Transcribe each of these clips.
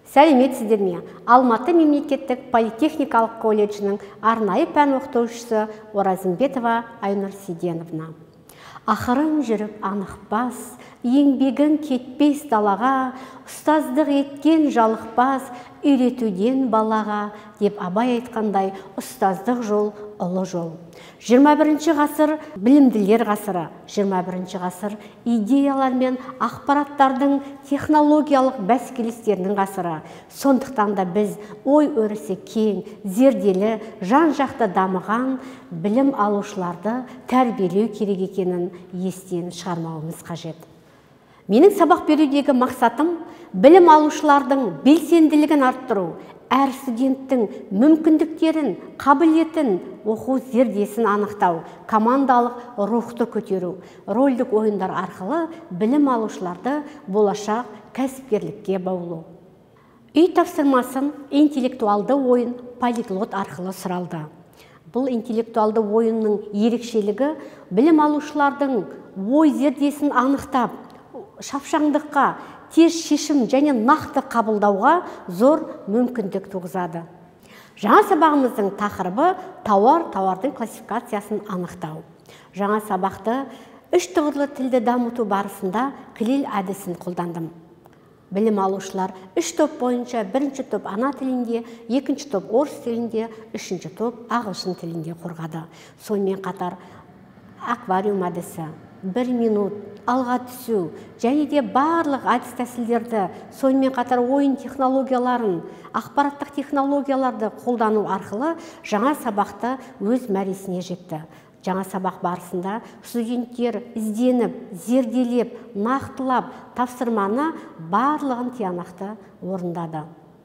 Сәлеметсіздер ме? Алматы мемлекеттік политехникалық колледжінің арнайы пән оқытушысы Оразымбетова Айнұр Сейденовна. Ақырын жүріп анықпас, еңбегін кетпес далаға, ұстаздық еткен жалықпас, үйретуден балаға, деп Абай айтқандай, ұстаздық жол ұлы жол. 21 ғасыр білімділер ғасыры, 21 ғасыр идеялар мен ақпараттардың технологиялық бәсекелестерінің ғасыры. Сондықтан да біз ой өрісі кең, зерделі, жан-жақты дамыған білім алушыларды тәрбиелеу керек екенін естен шығармауымыз қажет. Менің сабақ берудегі мақсатым білім алушылардың белсенділігін арттыру, әр студенттің мүмкіндіктерін, қабілетін, оқу зердесін анықтау, командалық рухты көтеру, рөлдік ойындар арқылы білім алушыларды болашақ кәсіпкерлікке баулу. Үй тапсырмасын интеллектуалды ойын полиглот арқылы сұралды. Бұл интеллектуалды ойынның ерекшелігі білім алушылардың ой зердесін анықтап, шапшаңдыққа, тез шешім және нақты қабылдауға зор мүмкіндік туғызады. Жаңа сабағымыздың тақырыбы тауардың классификациясын анықтау. Жаңа сабақты үш тұғырлы тілді дамыту барысында кілел әдісін қолдандым. Білім алушылар үш топ бойынша бірінші топ ана тілінде, екінші топ орыс тілінде, үшінші топ ағылшын тілінде қорғады. Сонымен қатар аквариум әдісі, 1 минут, алға түсу және де барлық әдіс тәсілдерді, сонымен қатар ойын технологияларын, ақпараттық технологияларды қолдану арқылы жаңа сабақты өз мәресіне жетті. Жаңа сабақ барысында студенттер ізденіп, зерделеп, нақтылап, тапсырманы барлығын тиянақты орындады.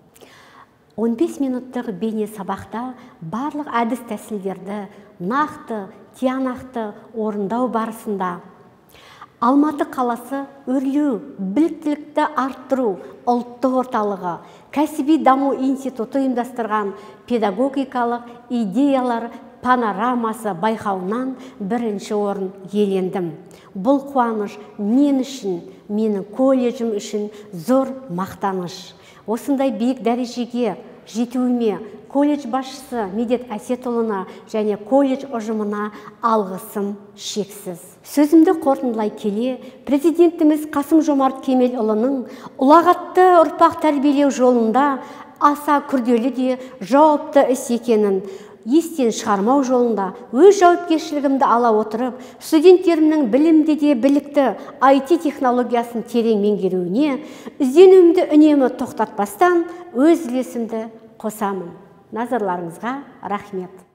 15 минуттық бейне сабақта барлық әдіс тәсілдерді нақты, тиянақты орындау барысында Алматы қаласы өрлеу, біліктілікті арттыру ұлттық орталығы, кәсіби даму институты ұйымдастырған педагогикалық идеялар панорамасы байқауынан бірінші орын иелендім. Бұл қуаныш мен үшін, менің колледжім үшін зор мақтаныш. Осындай биік дәрежеге жетуіме колледж басшысы Медет Әсетұлына және колледж ұжымына алғысым шексіз. Сөзімді қорытындылай келе, президентіміз Қасым-Жомарт Кемелұлының ұлағатты ұрпақ тәрбиелеу жолында аса күрделі де жауапты іс екенін естен шығармау жолында өз жауапкершілігімді ала отырып, студенттерімнің білімде де білікті IT технологиясын терең меңгеруіне ізденуімді үнемі тоқтатпастан өз үлесімді қосамын. Назарларыңызға рахмет.